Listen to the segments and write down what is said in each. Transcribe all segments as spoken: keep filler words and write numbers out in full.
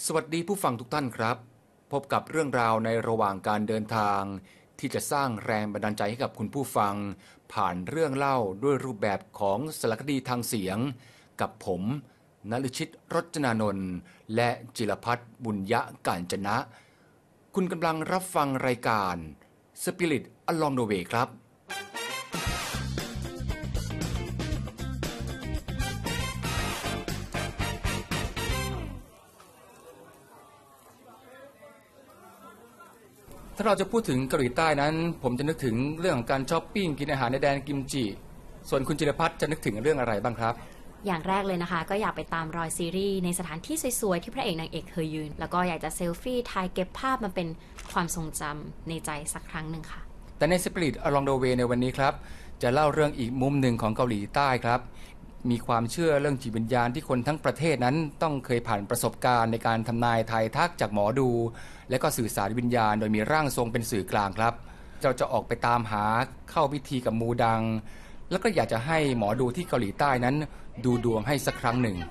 สวัสดีผู้ฟังทุกท่านครับพบกับเรื่องราวในระหว่างการเดินทางที่จะสร้างแรงบันดาลใจให้กับคุณผู้ฟังผ่านเรื่องเล่าด้วยรูปแบบของสารคดีทางเสียงกับผมณฤชิตรจนานนท์และจิรพัฒน์บุญยะกาญจนะคุณกำลังรับฟังรายการ Spirit Along the Way ครับถ้าเราจะพูดถึงเกาหลีใต้นั้นผมจะนึกถึงเรื่องของการช้อปปิ้งกินอาหารในแดนกิมจิส่วนคุณจิรพัฒน์จะนึกถึงเรื่องอะไรบ้างครับอย่างแรกเลยนะคะก็อยากไปตามรอยซีรีส์ในสถานที่สวยๆที่พระเอกนางเอกเคยยืนแล้วก็อยากจะเซลฟี่ถ่ายเก็บภาพมาเป็นความทรงจำในใจสักครั้งหนึ่งค่ะแต่ใน Spirit Along the Way ในวันนี้ครับจะเล่าเรื่องอีกมุมหนึ่งของเกาหลีใต้ครับมีความเชื่อเรื่องจิตวิญญาณที่คนทั้งประเทศนั้นต้องเคยผ่านประสบการณ์ในการทำนายทายทักจากหมอดูและก็สื่อสารวิญญาณโดยมีร่างทรงเป็นสื่อกลางครับเราจะออกไปตามหาเข้าพิธีกับมูดังแล้วก็อยากจะให้หมอดูที่เกาหลีใต้นั้นดูดวงให้สักครั้งหนึ่ง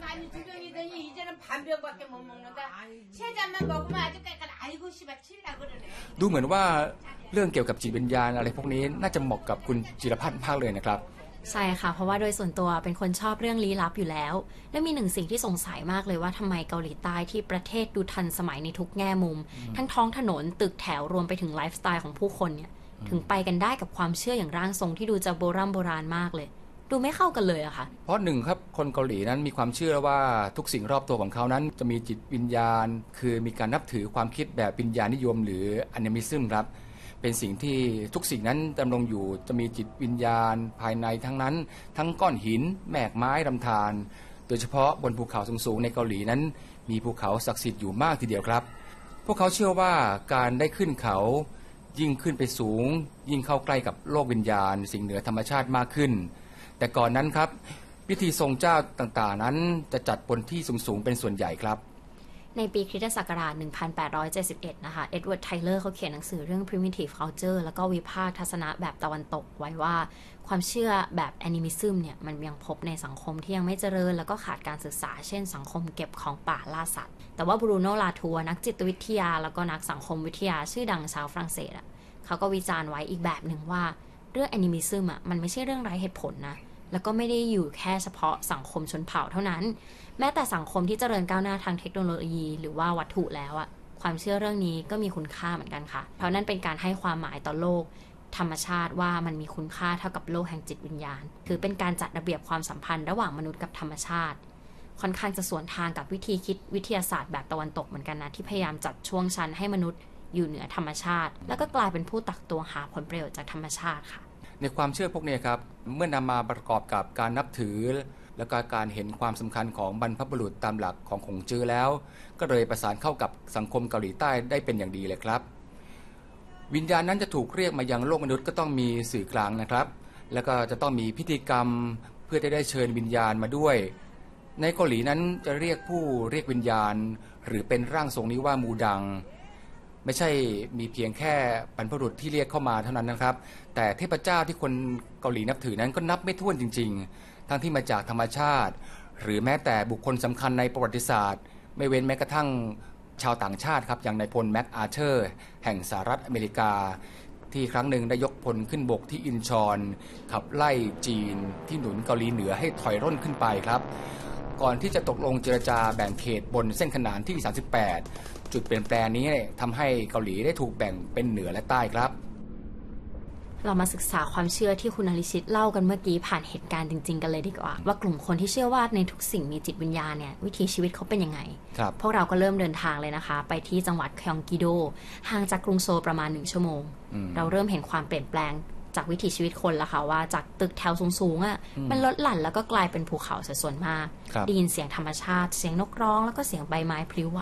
ดูเหมือนว่าเรื่องเกี่ยวกับจิตวิญญาณอะไรพวกนี้น่าจะเหมาะกับคุณจิรพัฒน์มากเลยนะครับใช่ค่ะเพราะว่าโดยส่วนตัวเป็นคนชอบเรื่องลี้ลับอยู่แล้วและมีหนึ่งสิ่งที่สงสัยมากเลยว่าทำไมเกาหลีใต้ที่ประเทศดูทันสมัยในทุกแง่มุมทั้งท้องถนนตึกแถวรวมไปถึงไลฟ์สไตล์ของผู้คนเนี่ยถึงไปกันได้กับความเชื่ออย่างร่างทรงที่ดูจะโบราณโบราณมากเลยดูไม่เข้ากันเลยอะค่ะเพราะหนึ่งครับคนเกาหลีนั้นมีความเชื่อว่าทุกสิ่งรอบตัวของเขานั้นจะมีจิตวิญญาณคือมีการนับถือความคิดแบบวิญญาณนิยมหรืออนิมิซึมครับเป็นสิ่งที่ทุกสิ่งนั้นดำรงอยู่จะมีจิตวิญญาณภายในทั้งนั้นทั้งก้อนหินแมกไม้ลำธารโดยเฉพาะบนภูเขาสูงๆในเกาหลีนั้นมีภูเขาศักดิ์สิทธิ์อยู่มากทีเดียวครับพวกเขาเชื่อว่าการได้ขึ้นเขายิ่งขึ้นไปสูงยิ่งเข้าใกล้กับโลกวิญญาณสิ่งเหนือธรรมชาติมากขึ้นแต่ก่อนนั้นครับพิธีทรงเจ้าต่างๆนั้นจะจัดบนที่สูงๆเป็นส่วนใหญ่ครับในปีคริสตศักราช หนึ่งพันแปดร้อยเจ็ดสิบเอ็ด นะคะเอ็ดเวิร์ด ไทเลอร์เขาเขียนหนังสือเรื่อง primitive culture แล้วก็วิพากษ์ทัศนะแบบตะวันตกไว้ว่าความเชื่อแบบ animism เนี่ยมันยังพบในสังคมที่ยังไม่เจริญแล้วก็ขาดการศึกษาเช่นสังคมเก็บของป่าล่าสัตว์แต่ว่าบรูโน ลาทัวร์นักจิตวิทยาแล้วก็นักสังคมวิทยาชื่อดังชาวฝรั่งเศสอ่ะเขาก็วิจารณ์ไว้อีกแบบหนึ่งว่าเรื่อง animism อ่ะมันไม่ใช่เรื่องไร้เหตุผลนะแล้วก็ไม่ได้อยู่แค่เฉพาะสังคมชนเผ่าเท่านั้นแม้แต่สังคมที่เจริญก้าวหน้าทางเทคโนโลยีหรือว่าวัตถุแล้วอะความเชื่อเรื่องนี้ก็มีคุณค่าเหมือนกันค่ะเพราะนั่นเป็นการให้ความหมายต่อโลกธรรมชาติว่ามันมีคุณค่าเท่ากับโลกแห่งจิตวิญญาณคือเป็นการจัดระเบียบความสัมพันธ์ระหว่างมนุษย์กับธรรมชาติค่อนข้างจะสวนทางกับวิธีคิดวิทยาศาสตร์แบบตะวันตกเหมือนกันนะที่พยายามจัดช่วงชั้นให้มนุษย์อยู่เหนือธรรมชาติแล้วก็กลายเป็นผู้ตักตวงหาผลประโยชน์จากธรรมชาติค่ะในความเชื่อพวกนี้ครับเมื่อนำมาประกอบกับการนับถือและก็การเห็นความสำคัญของบรรพบุรุษตามหลักของขงจื้อแล้วก็เลยประสานเข้ากับสังคมเกาหลีใต้ได้เป็นอย่างดีเลยครับวิญญาณนั้นจะถูกเรียกมายังโลกมนุษย์ก็ต้องมีสื่อกลางนะครับแล้วก็จะต้องมีพิธีกรรมเพื่อจะได้เชิญวิญญาณมาด้วยในเกาหลีนั้นจะเรียกผู้เรียกวิญญาณหรือเป็นร่างทรงนี้ว่ามูดังไม่ใช่มีเพียงแค่บรรพบุรุษที่เรียกเข้ามาเท่านั้นนะครับแต่เทพเจ้าที่คนเกาหลีนับถือนั้นก็นับไม่ถ้วนจริงๆทั้งที่มาจากธรรมชาติหรือแม้แต่บุคคลสำคัญในประวัติศาสตร์ไม่เว้นแม้กระทั่งชาวต่างชาติครับอย่างนายพลแม็กอาเธอร์แห่งสหรัฐอเมริกาที่ครั้งหนึ่งได้ยกพลขึ้นบกที่อินชอนขับไล่จีนที่หนุนเกาหลีเหนือให้ถอยร่นขึ้นไปครับก่อนที่จะตกลงเจรจาแบ่งเขตบนเส้นขนานที่สามสิบแปดจุดเปลี่ยนแปลงนี้ทำให้เกาหลีได้ถูกแบ่งเป็นเหนือและใต้ครับเรามาศึกษาความเชื่อที่คุณอริชิตเล่ากันเมื่อกี้ผ่านเหตุการณ์จริงๆกันเลยดีกว่าว่ากลุ่มคนที่เชื่อว่าในทุกสิ่งมีจิตวิญญาณเนี่ยวิถีชีวิตเขาเป็นยังไงพวกเราก็เริ่มเดินทางเลยนะคะไปที่จังหวัดคยองกิโดห่างจากกรุงโซลประมาณหนึ่งชั่วโมงเราเริ่มเห็นความเปลี่ยนแปลงจากวิถีชีวิตคนแล้วค่ะว่าจากตึกแถวสูงๆอ่ะมันลดหลั่นแล้วก็กลายเป็นภูเขาเสียส่วนมากได้ยินเสียงธรรมชาติเสียงนกร้องแล้วก็เสียงใบไม้พลิ้วไหว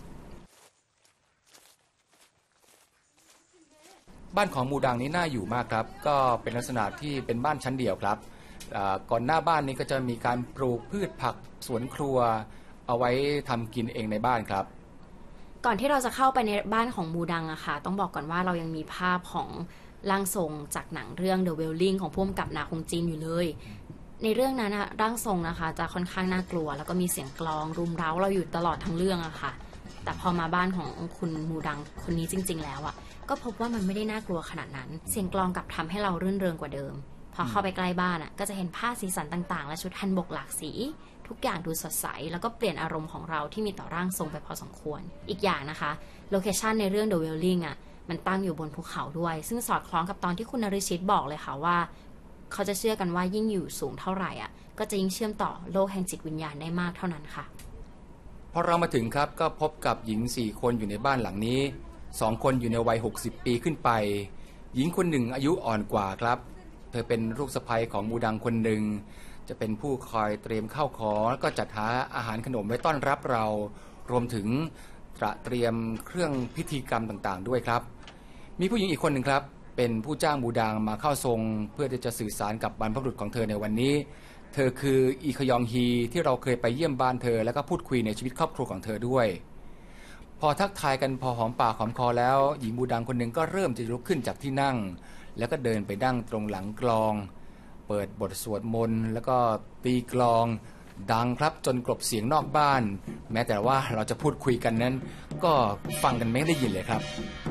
บ้านของมูดังนี้น่าอยู่มากครับก็เป็นลักษณะที่เป็นบ้านชั้นเดี่ยวครับก่อนหน้าบ้านนี้ก็จะมีการปลูกพืชผักสวนครัวเอาไว้ทำกินเองในบ้านครับก่อนที่เราจะเข้าไปในบ้านของมูดังอะค่ะต้องบอกก่อนว่าเรายังมีภาพของร่างทรงจากหนังเรื่อง The Wailing ของผู้กำกับนาคงจินอยู่เลยในเรื่องนั้นนะร่างทรงนะคะจะค่อนข้างน่ากลัวแล้วก็มีเสียงกลองรุมเร้าเราอยู่ตลอดทั้งเรื่องอะค่ะแต่พอมาบ้านของคุณมูดังคนนี้จริงๆแล้วอ่ะก็พบว่ามันไม่ได้น่ากลัวขนาดนั้นเสียงกลองกลับทำให้เรารื่นเริงกว่าเดิมพอเข้าไปใกล้บ้านอ่ะก็จะเห็นผ้าสีสันต่างๆและชุดฮันบกหลากสีทุกอย่างดูสดใสแล้วก็เปลี่ยนอารมณ์ของเราที่มีต่อร่างทรงไปพอสมควรอีกอย่างนะคะโลเคชันในเรื่อง The Wailing อ่ะมันตั้งอยู่บนภูเขาด้วยซึ่งสอดคล้องกับตอนที่คุณนฤชิตบอกเลยค่ะว่าเขาจะเชื่อกันว่ายิ่งอยู่สูงเท่าไหร่อ่ะก็จะยิ่งเชื่อมต่อโลกแห่งจิตวิญญาณได้มากเท่านั้นค่ะพอเรามาถึงครับก็พบกับหญิงสี่คนอยู่ในบ้านหลังนี้สองคนอยู่ในวัยหกสิบปีขึ้นไปหญิงคนหนึ่งอายุอ่อนกว่าครับเธอเป็นลูกสะใภ้ของมูดังคนหนึ่งจะเป็นผู้คอยเตรียมข้าวของแล้วก็จัดหาอาหารขนมไว้ต้อนรับเรารวมถึงตระเตรียมเครื่องพิธีกรรมต่างๆด้วยครับมีผู้หญิงอีกคนหนึ่งครับเป็นผู้จ้างมูดังมาเข้าทรงเพื่อที่จะสื่อสารกับบรรพบุรุษของเธอในวันนี้เธอคืออีคยองฮีที่เราเคยไปเยี่ยมบ้านเธอแล้วก็พูดคุยในชีวิตครอบครัวของเธอด้วยพอทักทายกันพอหอมปากหอมคอแล้วหญิงมูดังคนหนึ่งก็เริ่มจะลุกขึ้นจากที่นั่งแล้วก็เดินไปนั่งตรงหลังกลองเปิดบทสวดมนต์แล้วก็ตีกลองดังครับจนกลบเสียงนอกบ้านแม้แต่ว่าเราจะพูดคุยกันนั้นก็ฟังกันไม่ได้ยินเลยครับ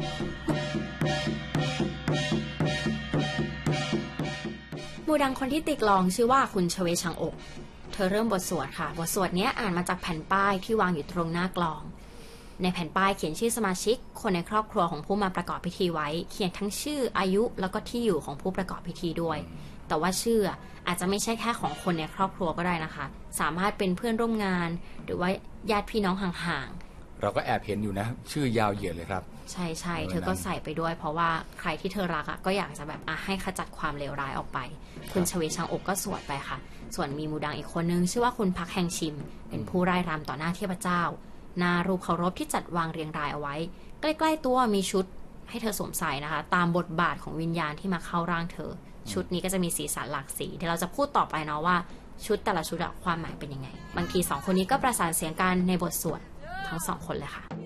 มูดังคนที่ตีกลองชื่อว่าคุณชเวชังอกเธอเริ่มบทสวดค่ะบทสวดนี้อ่านมาจากแผ่นป้ายที่วางอยู่ตรงหน้ากลองในแผ่นป้ายเขียนชื่อสมาชิกคนในครอบครัวของผู้มาประกอบพิธีไว้เขียนทั้งชื่ออายุแล้วก็ที่อยู่ของผู้ประกอบพิธีด้วยแต่ว่าชื่ออาจจะไม่ใช่แค่ของคนในครอบครัวก็ได้นะคะสามารถเป็นเพื่อนร่วมงานหรือว่าญาติพี่น้องห่างๆเราก็แอบเห็นอยู่นะชื่อยาวเหยียดเลยครับใช่ใช่เธอก็ใส่ไปด้วยเพราะว่าใครที่เธอรักอ่ะก็อยากจะแบบอ่ะให้ขจัดความเลวร้ายออกไปคุณชเวชังอกก็สวดไปค่ะส่วนมีมูดังอีกคนนึงชื่อว่าคุณพักแฮงชิมเป็นผู้ร่ายรำต่อหน้าเทพเจ้าหน้ารูปเคารพที่จัดวางเรียงรายเอาไว้ใกล้ๆตัวมีชุดให้เธอสวมใส่นะคะตามบทบาทของวิญญาณที่มาเข้าร่างเธอชุดนี้ก็จะมีสีสันหลากสีเดี๋ยวเราจะพูดต่อไปเนาะว่าชุดแต่ละชุดความหมายเป็นยังไงบางทีสองคนนี้ก็ประสานเสียงกันในบทสวดทั้งสองคนเลยค่ะ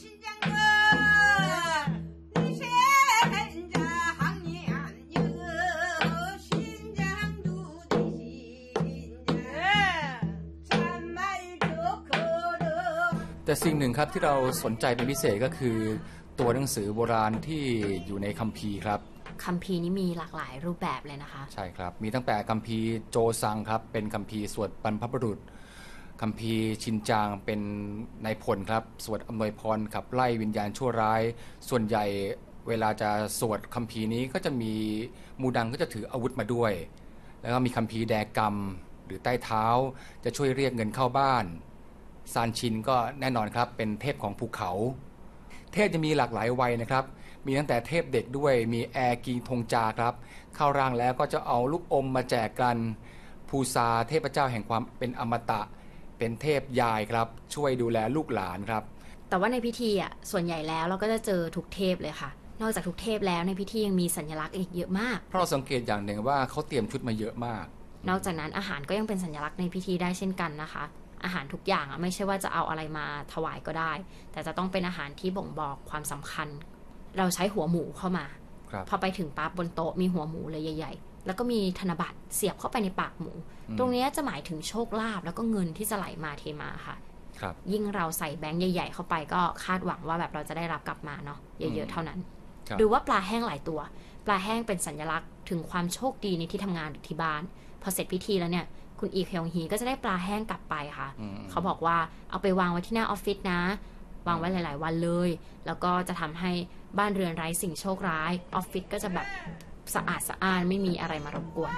แต่สิ่งหนึ่งครับที่เราสนใจเป็นพิเศษก็คือตัวหนังสือโบราณที่อยู่ในคัมภีร์ครับคัมภีร์นี้มีหลากหลายรูปแบบเลยนะคะใช่ครับมีตั้งแต่คัมภีร์โจซังครับเป็นคัมภีร์สวดบรรพบุรุษคัมภีร์ชินจางเป็นนายพลครับสวดอำนวยพรขับไล่วิญญาณชั่วร้ายส่วนใหญ่เวลาจะสวดคัมภีร์นี้ก็จะมีมูดังก็จะถืออาวุธมาด้วยแล้วก็มีคัมภีร์แดกรรมหรือใต้เท้าจะช่วยเรียกเงินเข้าบ้านซานชินก็แน่นอนครับเป็นเทพของภูเขาเทพจะมีหลากหลายวัยนะครับมีตั้งแต่เทพเด็กด้วยมีแอร์กีทงจาครับเข้าร่างแล้วก็จะเอาลูกอมมาแจกกันภูซาเทพเจ้าแห่งความเป็นอมตะเป็นเทพยายครับช่วยดูแลลูกหลานครับแต่ว่าในพิธีอ่ะส่วนใหญ่แล้วเราก็จะเจอทุกเทพเลยค่ะนอกจากทุกเทพแล้วในพิธียังมีสัญลักษณ์อีกเยอะมากเพราะเราสังเกตอย่างหนึ่งว่าเขาเตรียมชุดมาเยอะมากนอกจากนั้นอาหารก็ยังเป็นสัญลักษณ์ในพิธีได้เช่นกันนะคะอาหารทุกอย่างอ่ะไม่ใช่ว่าจะเอาอะไรมาถวายก็ได้แต่จะต้องเป็นอาหารที่บ่งบอกความสำคัญเราใช้หัวหมูเข้ามาพอไปถึงปั๊บบนโต๊ะมีหัวหมูเลยใหญ่ๆแล้วก็มีธนบัตรเสียบเข้าไปในปากหมูตรงนี้จะหมายถึงโชคลาภแล้วก็เงินที่จะไหลมาเทมาค่ะยิ่งเราใส่แบงค์ใหญ่ๆเข้าไปก็คาดหวังว่าแบบเราจะได้รับกลับมาเนาะเยอะๆเท่านั้นหรือว่าปลาแห้งหลายตัวปลาแห้งเป็นสัญลักษณ์ถึงความโชคดีในที่ทำงานหรือที่บ้านพอเสร็จพิธีแล้วเนี่ยคุณอีคยองฮีก็จะได้ปลาแห้งกลับไปค่ะเขาบอกว่าเอาไปวางไว้ที่หน้าออฟฟิศนะวางไว้หลายๆวันเลยแล้วก็จะทำให้บ้านเรือนไร้สิ่งโชคร้ายออฟฟิศก็จะแบบสะอาดสะอ้านไม่มีอะไรมารบกวน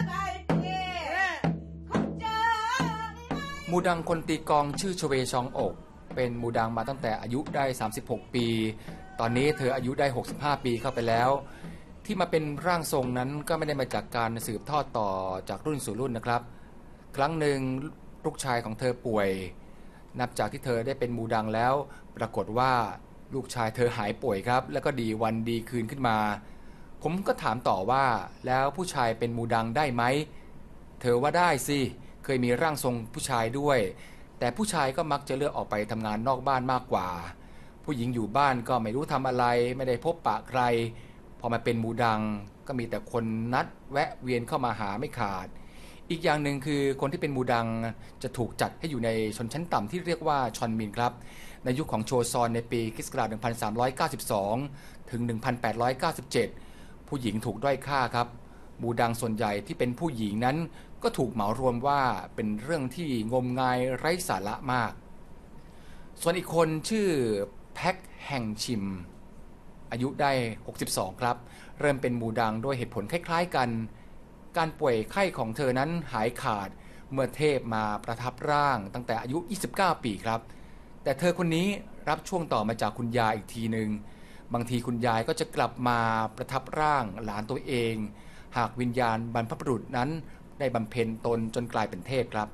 มูดังคนตีกลองชื่อชเวชองอกเป็นมูดังมาตั้งแต่อายุได้สามสิบหกปีตอนนี้เธออายุได้หกสิบห้าปีเข้าไปแล้วที่มาเป็นร่างทรงนั้นก็ไม่ได้มาจากการสืบทอดต่อจากรุ่นสู่รุ่นนะครับครั้งหนึ่งลูกชายของเธอป่วยนับจากที่เธอได้เป็นมูดังแล้วปรากฏว่าลูกชายเธอหายป่วยครับแล้วก็ดีวันดีคืนขึ้นมาผมก็ถามต่อว่าแล้วผู้ชายเป็นมูดังได้ไหมเธอว่าได้สิเคยมีร่างทรงผู้ชายด้วยแต่ผู้ชายก็มักจะเลือกออกไปทำงานนอกบ้านมากกว่าผู้หญิงอยู่บ้านก็ไม่รู้ทำอะไรไม่ได้พบปะใครพอมาเป็นมูดังก็มีแต่คนนัดแวะเวียนเข้ามาหาไม่ขาดอีกอย่างหนึ่งคือคนที่เป็นมูดังจะถูกจัดให้อยู่ในชนชั้นต่ำที่เรียกว่าชอนมินครับในยุคของโชซอนในปีคริสต์ศักราชหนึ่งพันสามร้อยเก้าสิบสองถึงหนึ่งพันแปดร้อยเก้าสิบเจ็ดผู้หญิงถูกด้อยค่าครับมูดังส่วนใหญ่ที่เป็นผู้หญิงนั้นก็ถูกเหมารวมว่าเป็นเรื่องที่งมงายไร้สาระมากส่วนอีกคนชื่อแพ็กแห่งชิมอายุได้หกสิบสองครับเริ่มเป็นมูดังด้วยเหตุผลคล้ายๆกันการป่วยไข้ของเธอนั้นหายขาดเมื่อเทพมาประทับร่างตั้งแต่อายุยี่สิบเก้าปีครับแต่เธอคนนี้รับช่วงต่อมาจากคุณยายอีกทีหนึ่งบางทีคุณยายก็จะกลับมาประทับร่างหลานตัวเองหากวิญญาณบรรพบุรุษนั้นได้บำเพ็ญตนจนกลายเป็นเทพครับ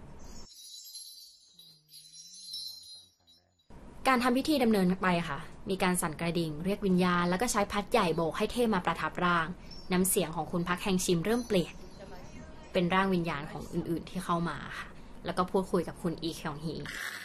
การทำพิธีดำเนินไปค่ะมีการสั่นกระดิ่งเรียกวิญญาณแล้วก็ใช้พัดใหญ่โบกให้เทพมาประทับร่างน้ำเสียงของคุณพักแห่งชิมเริ่มเปลี่ยนเป็นร่างวิญญาณของอื่นๆที่เข้ามาค่ะแล้วก็พูดคุยกับคุณอีคยองฮี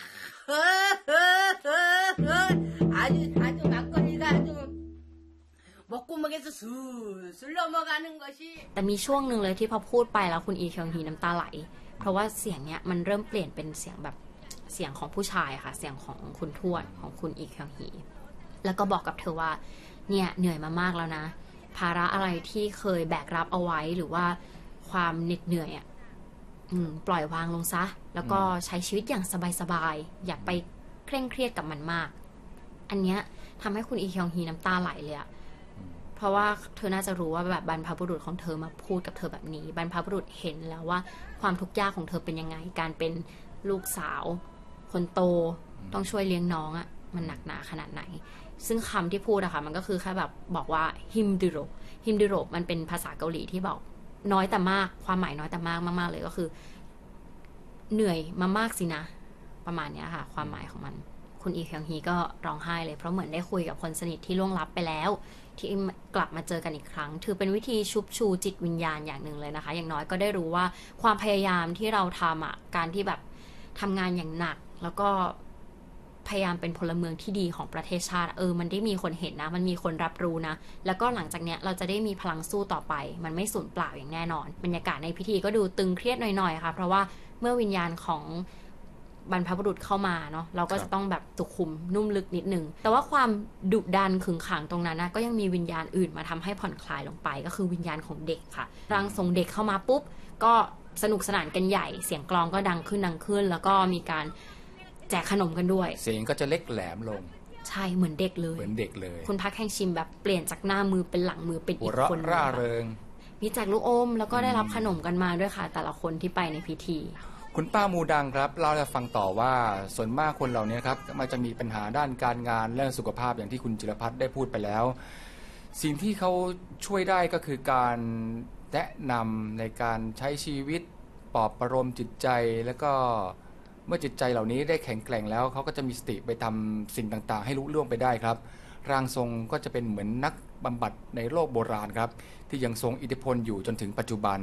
แต่มีช่วงหนึ่งเลยที่พอพูดไปแล้วคุณอีคยองฮีน้ำตาไหลเพราะว่าเสียงเนี้ยมันเริ่มเปลี่ยนเป็นเสียงแบบเสียงของผู้ชายค่ะเสียงของคุณทวดของคุณอีคยองฮีแล้วก็บอกกับเธอว่าเนี่ยเหนื่อยมามากแล้วนะภาระอะไรที่เคยแบกรับเอาไว้หรือว่าความเหน็ดเหนื่อยอ่ะปล่อยวางลงซะแล้วก็ใช้ชีวิตอย่างสบายๆอย่าไปเคร่งเครียดกับมันมากอันเนี้ยทำให้คุณอีคยองฮีน้ำตาไหลเลยอะเพราะว่าเธอน่าจะรู้ว่าแบบบรรพบุรุษของเธอมาพูดกับเธอแบบนี้บรรพบุรุษเห็นแล้วว่าความทุกข์ยากของเธอเป็นยังไงการเป็นลูกสาวคนโตต้องช่วยเลี้ยงน้องอะมันหนักหนาขนาดไหนซึ่งคำที่พูดอะค่ะมันก็คือแค่แบบบอกว่าฮิมดิโรฮิมดิโรมันเป็นภาษาเกาหลีที่บอกน้อยแต่มากความหมายน้อยแต่มากมากๆเลยก็คือเหนื่อยมามากสินะประมาณนี้ค่ะความหมายของมันคุณอีคยองฮีก็ร้องไห้เลยเพราะเหมือนได้คุยกับคนสนิทที่ล่วงลับไปแล้วที่กลับมาเจอกันอีกครั้งถือเป็นวิธีชุบชูจิตวิญญาณอย่างหนึ่งเลยนะคะอย่างน้อยก็ได้รู้ว่าความพยายามที่เราทำอ่ะการที่แบบทำงานอย่างหนักแล้วก็พยายามเป็นพลเมืองที่ดีของประเทศชาติเออมันได้มีคนเห็นนะมันมีคนรับรู้นะแล้วก็หลังจากเนี้ยเราจะได้มีพลังสู้ต่อไปมันไม่สูญเปล่าอย่างแน่นอนบรรยากาศในพิธีก็ดูตึงเครียดหน่อยๆค่ะเพราะว่าเมื่อวิญญาณของบรรพบุรุษเข้ามาเนาะเราก็จะต้องแบบสุขุมนุ่มลึกนิดนึงแต่ว่าความดุดันขึงขังตรงนั้นนะก็ยังมีวิญญาณอื่นมาทำให้ผ่อนคลายลงไปก็คือวิญญาณของเด็กค่ะร่างทรงเด็กเข้ามาปุ๊บก็สนุกสนานกันใหญ่เสียงกลองก็ดังขึ้นดังขึ้นแล้วก็มีการแจกขนมกันด้วยเสียงก็จะเล็กแหลมลงใช่เหมือนเด็กเลยเหมือนเด็กเลยคุณพักแห่งชิมแบบเปลี่ยนจากหน้ามือเป็นหลังมือเป็นอีกคนร่าเริงมีแจกลูกอมแล้วก็ได้รับขนมกันมาด้วยค่ะแต่ละคนที่ไปในพิธีคุณป้ามูดังครับเราจะฟังต่อว่าส่วนมากคนเหล่านี้ครับมันจะมีปัญหาด้านการงานเรื่องสุขภาพอย่างที่คุณจิรพัฒน์ได้พูดไปแล้วสิ่งที่เขาช่วยได้ก็คือการแนะนำในการใช้ชีวิตปลอบประโลมจิตใจแล้วก็เมื่อจิตใจเหล่านี้ได้แข็งแกร่งแล้วเขาก็จะมีสติไปทำสิ่งต่างๆให้ลุล่วงไปได้ครับร่างทรงก็จะเป็นเหมือนนักบำบัดในโลกโบราณครับที่ยังทรงอิทธิพลอยู่จนถึงปัจจุบัน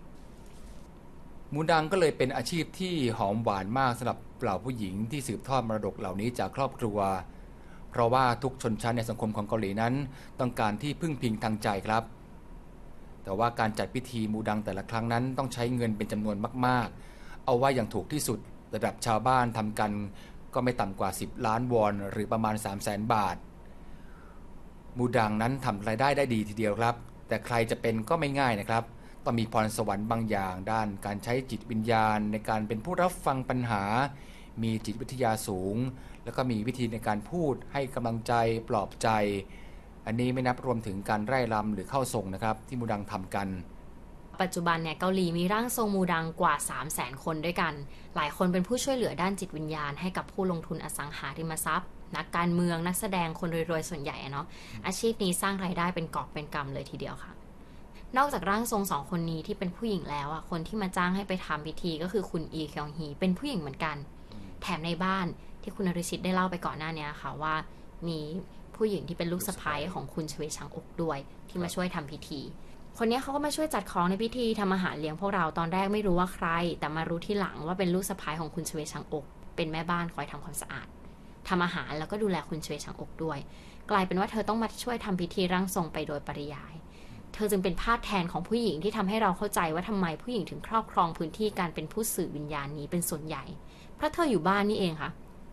มูดังก็เลยเป็นอาชีพที่หอมหวานมากสำหรับเหล่าผู้หญิงที่สืบทอดมรดกเหล่านี้จากครอบครัวเพราะว่าทุกชนชั้นในสังคมของเกาหลีนั้นต้องการที่พึ่งพิงทางใจครับแต่ว่าการจัดพิธีมูดังแต่ละครั้งนั้นต้องใช้เงินเป็นจำนวนมากๆเอาว่าอย่างถูกที่สุดระดับชาวบ้านทำกันก็ไม่ต่ำกว่าสิบล้านวอนหรือประมาณ สามแสน บาทมูดังนั้นทำรายได้ได้ดีทีเดียวครับแต่ใครจะเป็นก็ไม่ง่ายนะครับต้องมีพรสวรรค์บางอย่างด้านการใช้จิตวิญญาณในการเป็นผู้รับฟังปัญหามีจิตวิทยาสูงแล้วก็มีวิธีในการพูดให้กำลังใจปลอบใจอันนี้ไม่นับรวมถึงการไร่รำหรือเข้าทรงนะครับที่มูดังทำกันปัจจุบันเนี่ยเกาหลีมีร่างทรงมูดังกว่า สามแสน คนด้วยกันหลายคนเป็นผู้ช่วยเหลือด้านจิตวิญญาณให้กับผู้ลงทุนอสังหาริมทรัพย์นักการเมืองนักแสดงคนรวยๆส่วนใหญ่เนาะอาชีพนี้สร้างรายได้เป็นกอบเป็นกำเลยทีเดียวค่ะนอกจากร่างทรงสองคนนี้ที่เป็นผู้หญิงแล้วอ่ะคนที่มาจ้างให้ไปทำพิธีก็คือคุณอีคยองฮีเป็นผู้หญิงเหมือนกันแถมในบ้านที่คุณนฤชิตได้เล่าไปก่อนหน้านี้ค่ะว่ามีผู้หญิงที่เป็นลูกสะใภ้ของคุณชเวชังอกด้วยที่มาช่วยทำพิธีคนนี้เขาก็มาช่วยจัดของในพิธีทำอาหารเลี้ยงพวกเราตอนแรกไม่รู้ว่าใครแต่มารู้ที่หลังว่าเป็นลูกสะใภ้ของคุณชเวชังอกเป็นแม่บ้านคอยทำความสะอาดทำอาหารแล้วก็ดูแลคุณชเวชังอกด้วยกลายเป็นว่าเธอต้องมาช่วยทำพิธีร่างทรงไปโดยปริยายเธอจึงเป็นภาพแทนของผู้หญิงที่ทำให้เราเข้าใจว่าทำไมผู้หญิงถึงครอบครองพื้นที่การเป็นผู้สื่อวิญญาณนี้เป็นส่วนใหญ่เพราะเธออยู่บ้านนี่เองค่ะ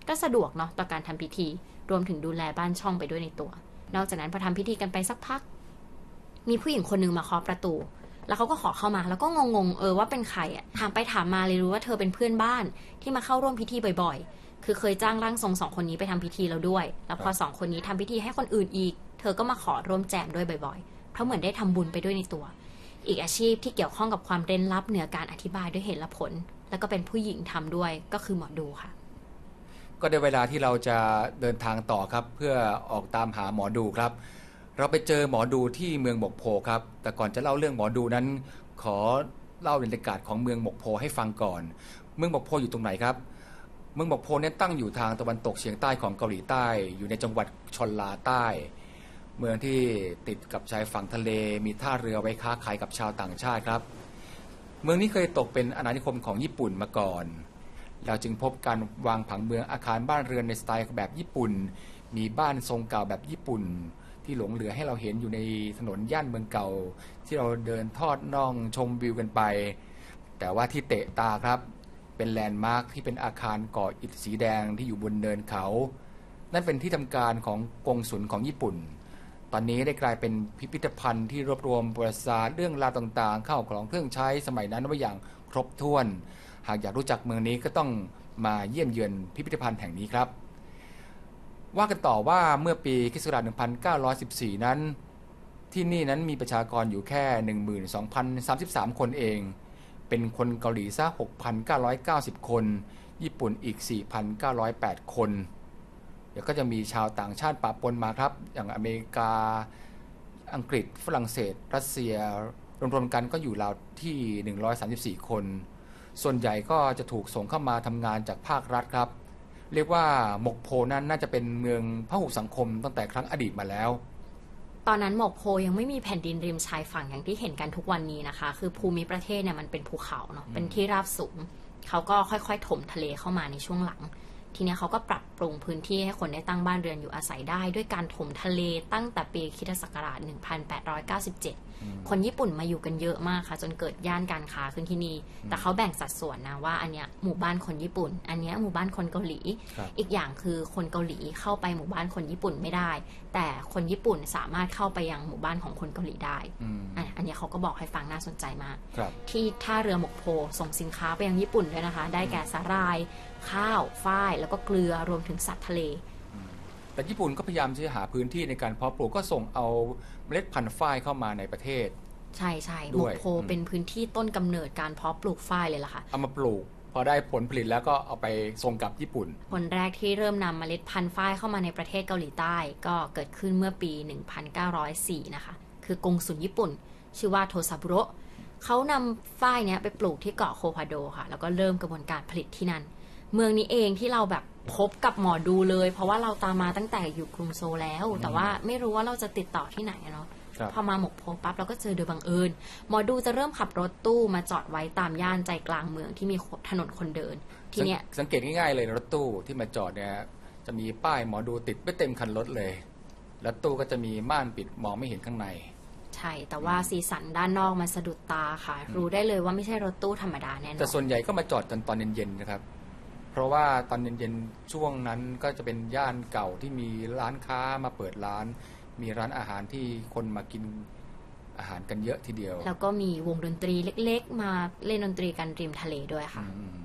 ก็สะดวกเนาะต่อการทำพิธีรวมถึงดูแลบ้านช่องไปด้วยในตัวนอกจากนั้นพอทำพิธีกันไปสักพักมีผู้หญิงคนนึงมาเคาะประตูแล้วเขาก็ขอเข้ามาแล้วก็งงๆเออว่าเป็นใครอ่ะถามไปถามมาเลยรู้ว่าเธอเป็นเพื่อนบ้านที่มาเข้าร่วมพิธีบ่อยๆคือเคยจ้างร่างทรงสองคนนี้ไปทำพิธีแล้วด้วยแล้วพอสองคนนี้ทำพิธีให้คนอื่นอีกเธอก็มาขอร่วมแจมด้วยบ่อยๆเพราะเหมือนได้ทำบุญไปด้วยในตัวอีกอาชีพที่เกี่ยวข้องกับความเร้นลับเหนือการอธิบายด้วยเหตุและผลแล้วก็เป็นผู้หญิงทำด้วยก็คือหมอดูค่ะก็ได้เวลาที่เราจะเดินทางต่อครับเพื่อออกตามหาหมอดูครับเราไปเจอหมอดูที่เมืองหมกโพครับแต่ก่อนจะเล่าเรื่องหมอดูนั้นขอเล่าบรรยากาศของเมืองหมกโพให้ฟังก่อนเมืองหมกโพอยู่ตรงไหนครับเมืองหมกโพเนี่ยตั้งอยู่ทางตะวันตกเฉียงใต้ของเกาหลีใต้อยู่ในจังหวัดชอนลาใต้เมืองที่ติดกับชายฝั่งทะเลมีท่าเรือไว้ค้าขายกับชาวต่างชาติครับเมืองนี้เคยตกเป็นอาณานิคมของญี่ปุ่นมาก่อนเราจึงพบการวางผังเมืองอาคารบ้านเรือนในสไตล์แบบญี่ปุ่นมีบ้านทรงเก่าแบบญี่ปุ่นที่หลงเหลือให้เราเห็นอยู่ในถนนย่านเมืองเก่าที่เราเดินทอดน่องชมวิวกันไปแต่ว่าที่เตะตาครับเป็นแลนด์มาร์คที่เป็นอาคารก่ออิฐสีแดงที่อยู่บนเนินเขานั่นเป็นที่ทำการของกงสุลของญี่ปุ่นตอนนี้ได้กลายเป็นพิพิธภัณฑ์ที่รวบรวมประวัติศาสตร์เรื่องราวต่างๆเข้าของเครื่องใช้สมัยนั้นไว้อย่างครบถ้วนหากอยากรู้จักเมืองนี้ก็ต้องมาเยี่ยมเยือนพิพิธภัณฑ์แห่งนี้ครับว่ากันต่อว่าเมื่อปีค.ศ. หนึ่งพันเก้าร้อยสิบสี่ นั้นที่นี่นั้นมีประชากรอยู่แค่ หนึ่งหมื่นสองพันสามสิบสาม คนเองเป็นคนเกาหลีซะ หกพันเก้าร้อยเก้าสิบ คนญี่ปุ่นอีก สี่พันเก้าร้อยแปด คนเดี๋ยวก็จะมีชาวต่างชาติปะปนมาครับอย่างอเมริกาอังกฤษฝรั่งเศสรัสเซียรวมๆกันก็อยู่ราวที่หนึ่งร้อยสามสิบสี่คนส่วนใหญ่ก็จะถูกส่งเข้ามาทำงานจากภาครัฐครับเรียกว่าหมกโพนั้นน่าจะเป็นเมืองพหุสังคมตั้งแต่ครั้งอดีตมาแล้วตอนนั้นหมกโพยังไม่มีแผ่นดินริมชายฝั่งอย่างที่เห็นกันทุกวันนี้นะคะคือภูมิประเทศเนี่ยมันเป็นภูเขาเนาะเป็นที่ราบสูงเขาก็ค่อยๆถมทะเลเข้ามาในช่วงหลังทีนี้เขาก็ปรับปรุงพื้นที่ให้คนได้ตั้งบ้านเรือนอยู่อาศัยได้ด้วยการถมทะเลตั้งแต่ปีค.ศ. หนึ่งพันแปดร้อยเก้าสิบเจ็ดคนญี่ปุ่นมาอยู่กันเยอะมากค่ะจนเกิดย่านการค้าขึ้นที่นี่แต่เขาแบ่งสัดส่วนนะว่าอันเนี้ยหมู่บ้านคนญี่ปุ่นอันเนี้ยหมู่บ้านคนเกาหลีอีกอย่างคือคนเกาหลีเข้าไปหมู่บ้านคนญี่ปุ่นไม่ได้แต่คนญี่ปุ่นสามารถเข้าไปยังหมู่บ้านของคนเกาหลีได้อันนี้เขาก็บอกให้ฟังน่าสนใจมากที่ท่าเรือหมกโพส่งสินค้าไปยังญี่ปุ่นด้วยนะคะได้แก่สาหร่ายข้าวฝ้ายแล้วก็เกลือรวมถึงสัตว์ทะเลแต่ญี่ปุ่นก็พยายามจะหาพื้นที่ในการเพาะปลูกก็ส่งเอาเมล็ดพันธุ์ฝ้ายเข้ามาในประเทศใช่ใช่หมกโพเป็นพื้นที่ต้นกำเนิดการเพาะปลูกฝ้ายเลยล่ะค่ะเอามาปลูกพอได้ผลผลิตแล้วก็เอาไปส่งกลับญี่ปุ่นคนแรกที่เริ่มนำเมล็ดพันธุ์ฝ้ายเข้ามาในประเทศเกาหลีใต้ก็เกิดขึ้นเมื่อปีหนึ่งพันเก้าร้อยสี่นะคะคือกงสุลญี่ปุ่นชื่อว่าโทซาบุโระเขานำฝ้ายเนี้ยไปปลูกที่เกาะโคพาโดค่ะแล้วก็เริ่มกระบวนการผลิตที่นั่นเมืองนี้เองที่เราแบบพบกับหมอดูเลยเพราะว่าเราตามมาตั้งแต่อยู่กรุงโซลแล้วแต่ว่าไม่รู้ว่าเราจะติดต่อที่ไหนเนาะพอมาหมกโพปั๊บเราก็เจอโดยบังเอิญหมอดูจะเริ่มขับรถตู้มาจอดไว้ตามย่านใจกลางเมืองที่มีถนนคนเดินทีเนี้ยสังเกตง่ายๆเลยรถตู้ที่มาจอดเนี่ยจะมีป้ายหมอดูติดไว้เต็มคันรถเลยรถตู้ก็จะมีม่านปิดมองไม่เห็นข้างในใช่แต่ว่าสีสันด้านนอกมันสะดุดตาค่ะรู้ได้เลยว่าไม่ใช่รถตู้ธรรมดาแน่นอนแต่ส่วนใหญ่ก็มาจอดกันตอนเย็นๆนะครับเพราะว่าตอนเย็นๆช่วงนั้นก็จะเป็นย่านเก่าที่มีร้านค้ามาเปิดร้านมีร้านอาหารที่คนมากินอาหารกันเยอะทีเดียวแล้วก็มีวงดนตรีเล็กๆมาเล่นดนตรีกันริมทะเลด้วยค่ะ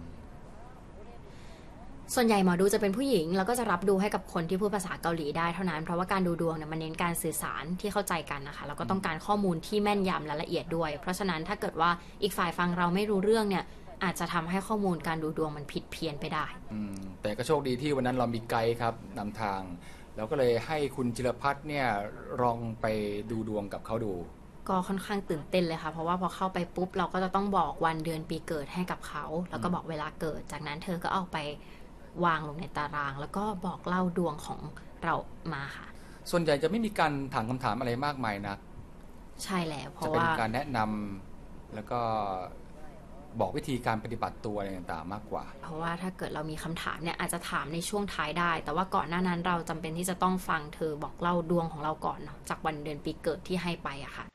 ส่วนใหญ่หมอดูจะเป็นผู้หญิงแล้วก็จะรับดูให้กับคนที่พูดภาษาเกาหลีได้เท่านั้นเพราะว่าการดูดวงเนี่ยมันเน้นการสื่อสารที่เข้าใจกันนะคะแล้วก็ต้องการข้อมูลที่แม่นยำและละเอียดด้วยเพราะฉะนั้นถ้าเกิดว่าอีกฝ่ายฟังเราไม่รู้เรื่องเนี่ยอาจจะทำให้ข้อมูลการดูดวงมันผิดเพี้ยนไปได้แต่ก็โชคดีที่วันนั้นเรามีไกด์ครับนำทางแล้วก็เลยให้คุณจิรพัฒน์เนี่ยลองไปดูดวงกับเขาดูก็ค่อนข้างตื่นเต้นเลยค่ะเพราะว่าพอเข้าไปปุ๊บเราก็จะต้องบอกวันเดือนปีเกิดให้กับเขาแล้วก็บอกเวลาเกิดจากนั้นเธอก็เอาไปวางลงในตารางแล้วก็บอกเล่าดวงของเรามาค่ะส่วนใหญ่จะไม่มีการถามคำถามอะไรมากมายนักใช่แล้วเพราะว่าจะเป็นการแนะนำแล้วก็บอกวิธีการปฏิบัติตัวอะไรต่างๆมากกว่าเพราะว่าถ้าเกิดเรามีคำถามเนี่ยอาจจะถามในช่วงท้ายได้แต่ว่าก่อนหน้านั้นเราจำเป็นที่จะต้องฟังเธอบอกเล่าดวงของเราก่อนเนาะจากวันเดือนปีเกิดที่ให้ไปอะค่ะ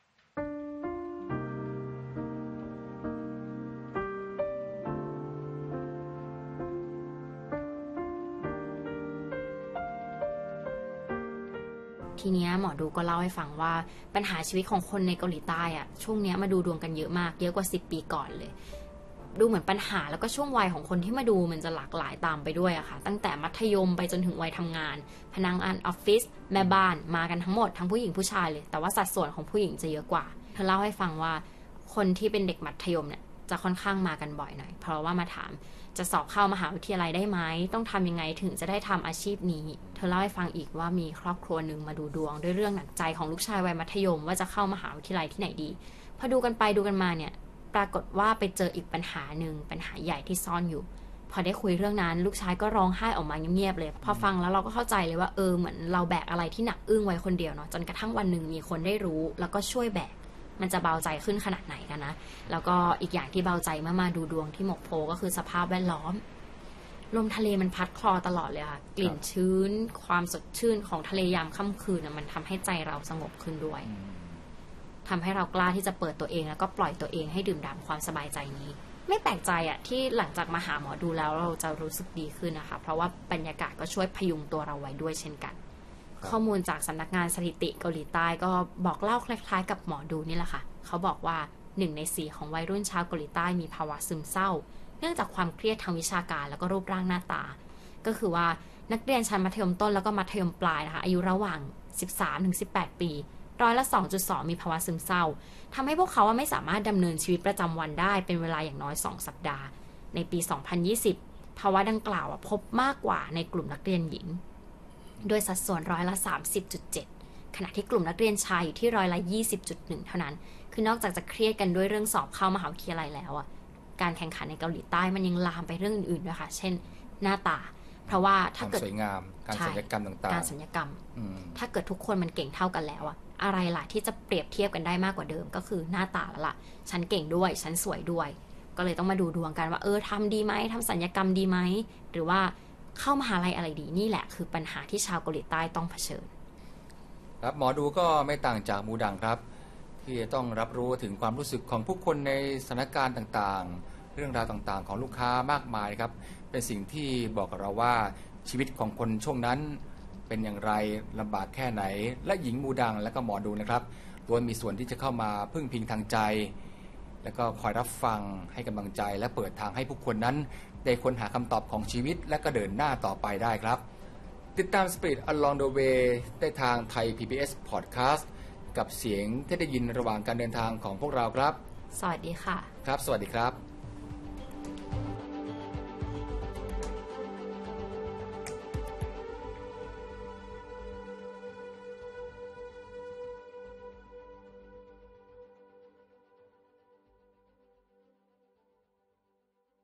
ทีเนี้ยหมอดูก็เล่าให้ฟังว่าปัญหาชีวิตของคนในเกาหลีใต้อะช่วงเนี้ยมาดูดวงกันเยอะมากเยอะกว่าสิบปีก่อนเลยดูเหมือนปัญหาแล้วก็ช่วงวัยของคนที่มาดูมันจะหลากหลายตามไปด้วยอะค่ะตั้งแต่มัธยมไปจนถึงวัยทำงานพนักงานออฟฟิศแม่บ้านมากันทั้งหมดทั้งผู้หญิงผู้ชายเลยแต่ว่าสัดส่วนของผู้หญิงจะเยอะกว่าเธอเล่าให้ฟังว่าคนที่เป็นเด็กมัธยมเนี่ยจะค่อนข้างมากันบ่อยหน่อยเพราะว่ามาถามจะสอบเข้ามหาวิทยาลัยได้ไหมต้องทำยังไงถึงจะได้ทำอาชีพนี้เธอเล่าให้ฟังอีกว่ามีครอบครัวหนึ่งมาดูดวงด้วยเรื่องหนักใจของลูกชายวัยมัธยมว่าจะเข้ามหาวิทยาลัยที่ไหนดีพอดูกันไปดูกันมาเนี่ยปรากฏว่าไปเจออีกปัญหาหนึ่งปัญหาใหญ่ที่ซ่อนอยู่พอได้คุยเรื่องนั้นลูกชายก็ร้องไห้ออกมาเงียบๆเลยพอฟังแล้วเราก็เข้าใจเลยว่าเออเหมือนเราแบกอะไรที่หนักอึ้งไว้คนเดียวเนาะจนกระทั่งวันหนึ่งมีคนได้รู้แล้วก็ช่วยแบกมันจะเบาใจขึ้นขนาดไหนกันนะแล้วก็อีกอย่างที่เบาใจเมื่อมาดูดวงที่หมกโพก็คือสภาพแวดล้อมลมทะเลมันพัดคลอตลอดเลยค่ะกลิ่นชื้นความสดชื่นของทะเลยามค่ำคืนมันทำให้ใจเราสงบขึ้นด้วยทำให้เรากล้าที่จะเปิดตัวเองแล้วก็ปล่อยตัวเองให้ดื่มด่ำความสบายใจนี้ไม่แปลกใจอะที่หลังจากมาหาหมอดูแล้วเราจะรู้สึกดีขึ้นนะคะเพราะว่าบรรยากาศก็ช่วยพยุงตัวเราไว้ด้วยเช่นกันข้อมูลจากสำนักงานสถิติเกาหลีใต้ก็บอกเล่าคล้ายๆกับหมอดูนี่แหละค่ะเขาบอกว่าหนึ่งในสี่ของวัยรุ่นชาวเกาหลีใต้มีภาวะซึมเศร้าเนื่องจากความเครียดทางวิชาการแล้วก็รูปร่างหน้าตาก็คือว่านักเรียนชั้นมัธยมต้นแล้วก็มัธยมปลายนะคะอายุระหว่าง สิบสามถึงสิบแปด ปีร้อยละ สองจุดสอง มีภาวะซึมเศร้าทำให้พวกเขาไม่สามารถดำเนินชีวิตประจำวันได้เป็นเวลาอย่างน้อยสองสัปดาห์ในปี สองพันยี่สิบ ภาวะดังกล่าวพบมากกว่าในกลุ่มนักเรียนหญิงโดยสัดส่วนร้อยละ สามสิบจุดเจ็ด ขณะที่กลุ่มนักเรียนชายอยู่ที่ร้อยละ ยี่สิบจุดหนึ่ง เท่านั้นคือนอกจากจะเครียดกันด้วยเรื่องสอบเข้ามหาวิทยาลัยแล้วอ่ะการแข่งขันในเกาหลีใต้มันยังลามไปเรื่องอื่นๆด้วยค่ะเช่นหน้าตาเพราะว่าถ้าเกิดสวยงามการศัลยกรรมต่างๆการศัลยกรรมถ้าเกิดทุกคนมันเก่งเท่ากันแล้วอะอะไรล่ะที่จะเปรียบเทียบกันได้มากกว่าเดิมก็คือหน้าตาแล้วล่ะฉันเก่งด้วยฉันสวยด้วยก็เลยต้องมาดูดวงกันว่าเออทำดีไหมทำศัลยกรรมดีไหมหรือว่าเข้ามหาลัยอะไรดีนี่แหละคือปัญหาที่ชาวเกาหลีใต้ต้องเผชิญครับหมอดูก็ไม่ต่างจากหมูดังครับที่จะต้องรับรู้ถึงความรู้สึกของผู้คนในสถานการณ์ต่างๆเรื่องราวต่างๆของลูกค้ามากมายครับเป็นสิ่งที่บอกกับเราว่าชีวิตของคนช่วงนั้นเป็นอย่างไรลำบากแค่ไหนและหญิงมูดังและก็หมอดูนะครับล้วนมีส่วนที่จะเข้ามาพึ่งพิงทางใจแล้วก็คอยรับฟังให้กำลังใจและเปิดทางให้ผู้คนนั้นได้ค้นหาคำตอบของชีวิตและก็เดินหน้าต่อไปได้ครับติดตาม Spirit Along the Way ได้ทางไทย พี บี เอส Podcast กับเสียงที่ได้ยินระหว่างการเดินทางของพวกเราครับสวัสดีค่ะครับสวัสดีครับ